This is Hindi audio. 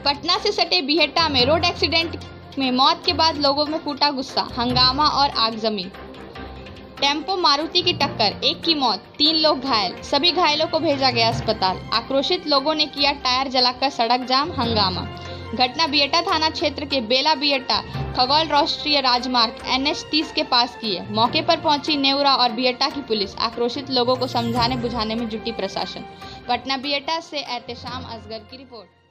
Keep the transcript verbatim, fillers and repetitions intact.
पटना से सटे बिहटा में रोड एक्सीडेंट में मौत के बाद लोगों में फूटा गुस्सा, हंगामा और आगजनी। टेम्पो मारुति की टक्कर, एक की मौत, तीन लोग घायल, सभी घायलों को भेजा गया अस्पताल। आक्रोशित लोगों ने किया टायर जलाकर सड़क जाम, हंगामा। घटना बिहटा थाना क्षेत्र के बेला बिहटा खगौल राष्ट्रीय राजमार्ग एन एच तीस के पास की है। मौके पर पहुंची नेवरा और बिहटा की पुलिस। आक्रोशित लोगों को समझाने बुझाने में जुटी प्रशासन। पटना बिहटा से एहतेशाम असगर की रिपोर्ट।